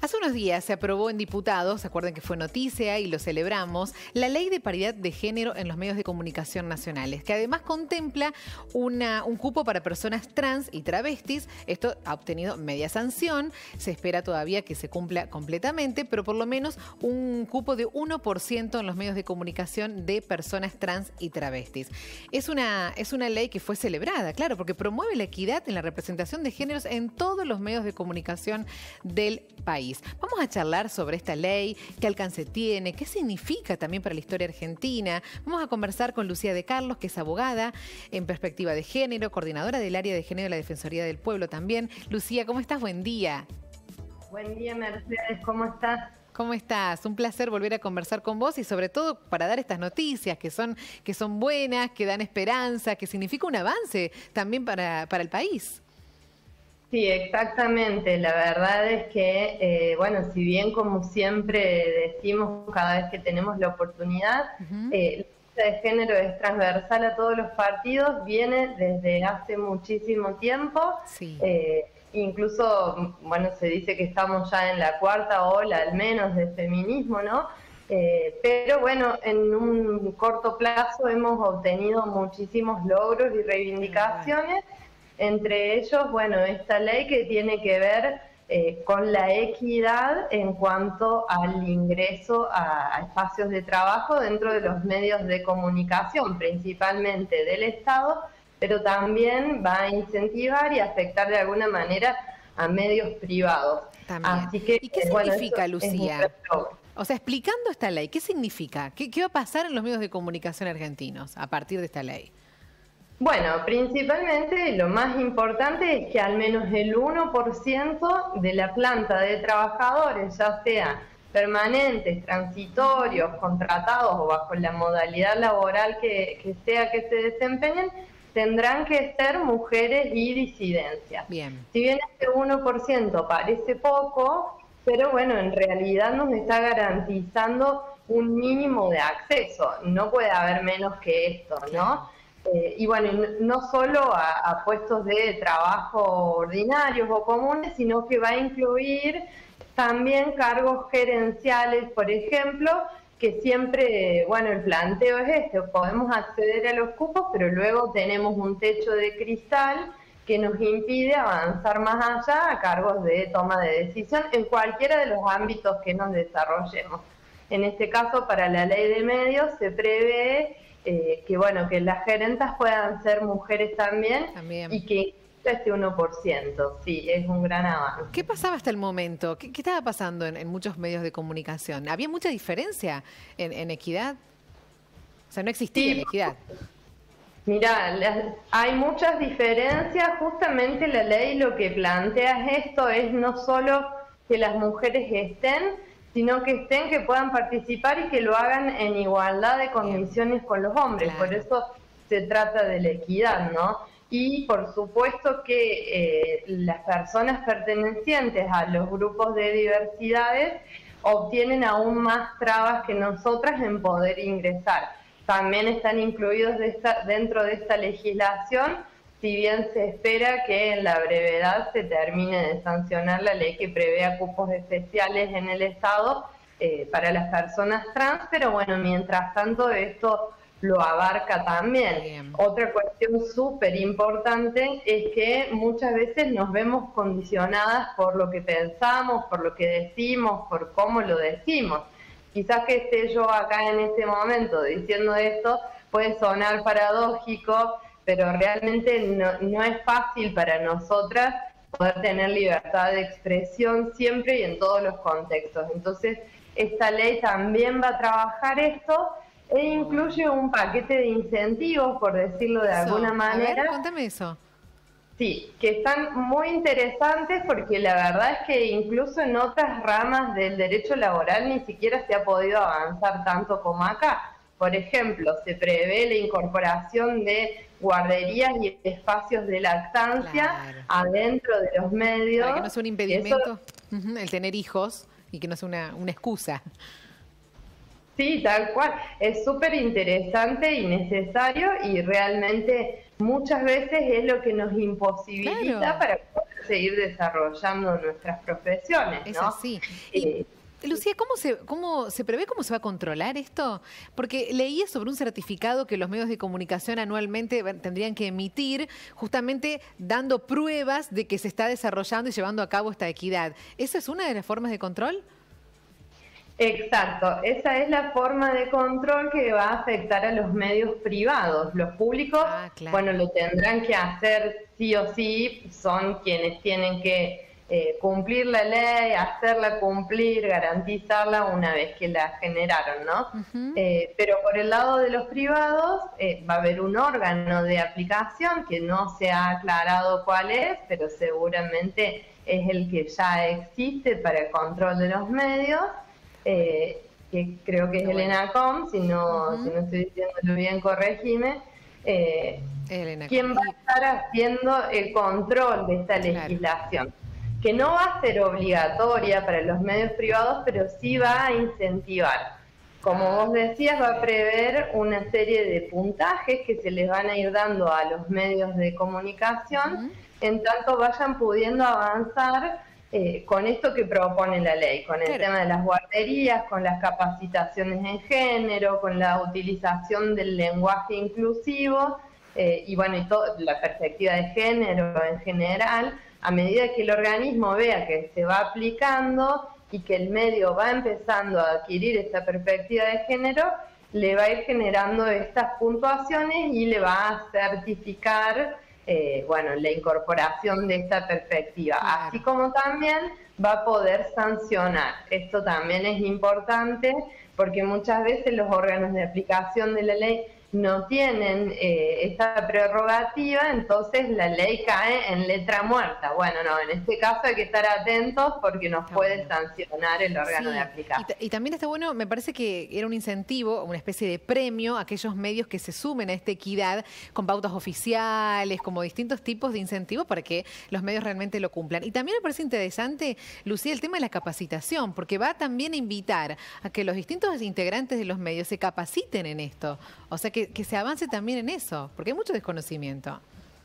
Hace unos días se aprobó en diputados, se acuerdan que fue noticia y lo celebramos, la Ley de Paridad de Género en los medios de comunicación nacionales, que además contempla un cupo para personas trans y travestis. Esto ha obtenido media sanción, se espera todavía que se cumpla completamente, pero por lo menos un cupo de 1% en los medios de comunicación de personas trans y travestis. Es una ley que fue celebrada, claro, porque promueve la equidad en la representación de géneros en todos los medios de comunicación del país. Vamos a charlar sobre esta ley, qué alcance tiene, qué significa también para la historia argentina. Vamos a conversar con Lucía de Carlos, que es abogada en perspectiva de género, coordinadora del área de género de la Defensoría del Pueblo también. Lucía, ¿cómo estás? Buen día. Buen día, Mercedes, ¿cómo estás? ¿Cómo estás? Un placer volver a conversar con vos y sobre todo para dar estas noticias que son buenas, que dan esperanza, que significa un avance también para el país. Sí, exactamente. La verdad es que, bueno, si bien como siempre decimos cada vez que tenemos la oportunidad, la lucha de género es transversal a todos los partidos, viene desde hace muchísimo tiempo. Sí. Incluso, bueno, se dice que estamos ya en la cuarta ola, al menos, de feminismo, ¿no? Pero bueno, en un corto plazo hemos obtenido muchísimos logros y reivindicaciones. Entre ellos, bueno, esta ley que tiene que ver con la equidad en cuanto al ingreso a espacios de trabajo dentro de los medios de comunicación, principalmente del Estado, pero también va a incentivar y afectar de alguna manera a medios privados. Así que, ¿y qué significa, Lucía? O sea, explicando esta ley, ¿qué significa? ¿Qué va a pasar en los medios de comunicación argentinos a partir de esta ley? Bueno, principalmente lo más importante es que al menos el 1% de la planta de trabajadores, ya sea permanentes, transitorios, contratados o bajo la modalidad laboral que sea que se desempeñen, tendrán que ser mujeres y disidencias. Bien. Si bien este 1% parece poco, pero bueno, en realidad nos está garantizando un mínimo de acceso. No puede haber menos que esto, ¿no? Y bueno, no solo a puestos de trabajo ordinarios o comunes, sino que va a incluir también cargos gerenciales, por ejemplo, que siempre, bueno, el planteo es este: podemos acceder a los cupos, pero luego tenemos un techo de cristal que nos impide avanzar más allá a cargos de toma de decisión en cualquiera de los ámbitos que nos desarrollemos. En este caso, para la ley de medios se prevé que, bueno, que las gerentas puedan ser mujeres también. Y que este 1%, sí, es un gran avance. ¿Qué pasaba hasta el momento? ¿Qué estaba pasando en muchos medios de comunicación? ¿Había mucha diferencia en equidad? O sea, no existía equidad. Mirá, hay muchas diferencias. Justamente la ley lo que plantea es esto, es no solo que las mujeres estén, sino que puedan participar y que lo hagan en igualdad de condiciones con los hombres. Claro. Por eso se trata de la equidad, ¿no? Y por supuesto que las personas pertenecientes a los grupos de diversidades obtienen aún más trabas que nosotras en poder ingresar. También están incluidos dentro de esta legislación, si bien se espera que en la brevedad se termine de sancionar la ley que prevea cupos especiales en el Estado para las personas trans, pero bueno, mientras tanto esto lo abarca también. Bien. Otra cuestión súper importante es que muchas veces nos vemos condicionadas por lo que pensamos, por lo que decimos, por cómo lo decimos. Quizás que esté yo acá en este momento diciendo esto puede sonar paradójico, pero realmente no es fácil para nosotras poder tener libertad de expresión siempre y en todos los contextos. Entonces, esta ley también va a trabajar esto e incluye un paquete de incentivos, por decirlo de alguna manera. A ver, cuéntame eso. Sí, que están muy interesantes porque la verdad es que incluso en otras ramas del derecho laboral ni siquiera se ha podido avanzar tanto como acá. Por ejemplo, se prevé la incorporación de guarderías y espacios de lactancia adentro de los medios. Para que no sea un impedimento el tener hijos y que no sea una excusa. Sí, tal cual. Es súper interesante y necesario y realmente muchas veces es lo que nos imposibilita para poder seguir desarrollando nuestras profesiones, ¿no? Es así. Lucía, ¿cómo se prevé cómo se va a controlar esto? Porque leía sobre un certificado que los medios de comunicación anualmente tendrían que emitir, justamente dando pruebas de que se está desarrollando y llevando a cabo esta equidad. ¿Esa es una de las formas de control? Exacto, esa es la forma de control que va a afectar a los medios privados. Los públicos, claro, bueno, lo tendrán que hacer sí o sí, son quienes tienen que cumplir la ley, hacerla cumplir, garantizarla una vez que la generaron, ¿no? Pero por el lado de los privados va a haber un órgano de aplicación que no se ha aclarado cuál es, pero seguramente es el que ya existe para el control de los medios, que creo que es el ENACOM, si no estoy diciéndolo bien, corregime. ¿Quién va a estar haciendo el control de esta legislación? Que no va a ser obligatoria para los medios privados, pero sí va a incentivar. Como vos decías, va a prever una serie de puntajes que se les van a ir dando a los medios de comunicación, en tanto vayan pudiendo avanzar con esto que propone la ley, con el tema de las guarderías, con las capacitaciones en género, con la utilización del lenguaje inclusivo, y bueno, y la perspectiva de género en general. A medida que el organismo vea que se va aplicando y que el medio va empezando a adquirir esta perspectiva de género, le va a ir generando estas puntuaciones y le va a certificar la incorporación de esta perspectiva. Así como también va a poder sancionar. Esto también es importante porque muchas veces los órganos de aplicación de la ley no tienen esta prerrogativa, entonces la ley cae en letra muerta. Bueno, no, en este caso hay que estar atentos porque nos puede sancionar el órgano de aplicación. Y también está bueno, me parece que era un incentivo, una especie de premio a aquellos medios que se sumen a esta equidad con pautas oficiales, como distintos tipos de incentivos para que los medios realmente lo cumplan. Y también me parece interesante, Lucía, el tema de la capacitación, porque va también a invitar a que los distintos integrantes de los medios se capaciten en esto. O sea, que se avance también en eso, porque hay mucho desconocimiento.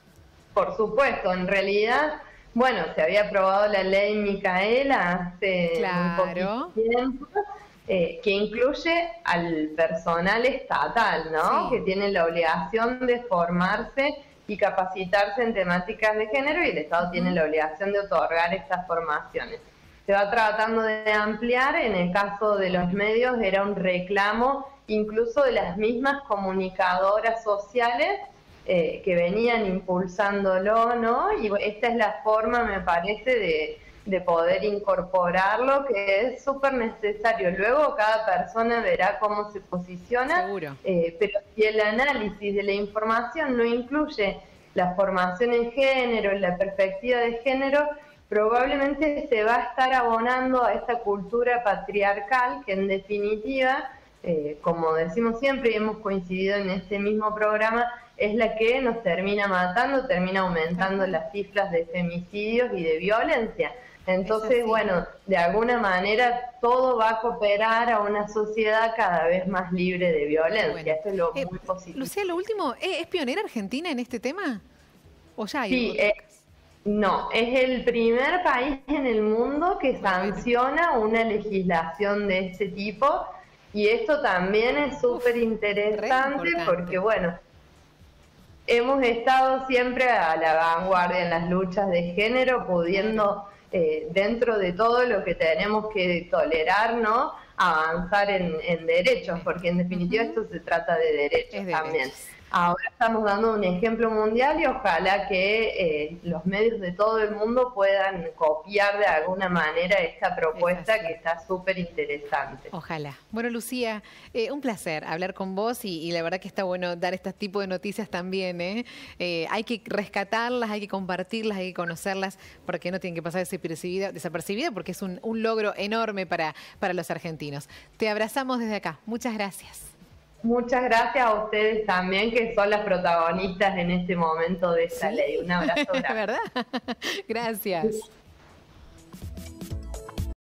Por supuesto, en realidad, bueno, se había aprobado la ley Micaela hace muy poquito tiempo, que incluye al personal estatal, ¿no? Que tiene la obligación de formarse y capacitarse en temáticas de género, y el Estado tiene la obligación de otorgar estas formaciones. Se va tratando de ampliar, en el caso de los medios era un reclamo incluso de las mismas comunicadoras sociales que venían impulsándolo, ¿no? Y esta es la forma, me parece, de poder incorporarlo, que es súper necesario. Luego cada persona verá cómo se posiciona, pero si el análisis de la información no incluye la formación en género, la perspectiva de género, probablemente se va a estar abonando a esta cultura patriarcal que en definitiva, como decimos siempre y hemos coincidido en este mismo programa, es la que nos termina matando, termina aumentando las cifras de femicidios y de violencia. Entonces, bueno, de alguna manera todo va a cooperar a una sociedad cada vez más libre de violencia. Esto es lo muy positivo. Lucía, lo último, ¿es pionera Argentina en este tema? ¿O ya hay Sí, no, es el primer país en el mundo que sanciona una legislación de este tipo, y esto también es súper interesante porque, bueno, hemos estado siempre a la vanguardia en las luchas de género, pudiendo, dentro de todo lo que tenemos que tolerar, ¿no?, avanzar en derechos, porque en definitiva esto se trata de derechos también. Ahora estamos dando un ejemplo mundial y ojalá que los medios de todo el mundo puedan copiar de alguna manera esta propuesta que está súper interesante. Ojalá. Bueno, Lucía, un placer hablar con vos y la verdad que está bueno dar este tipo de noticias también. Hay que rescatarlas, hay que compartirlas, hay que conocerlas porque no tienen que pasar desapercibida porque es un logro enorme para los argentinos. Te abrazamos desde acá. Muchas gracias. Muchas gracias a ustedes también, que son las protagonistas en este momento de esta ley. Un abrazo grande. ¿Verdad? Gracias.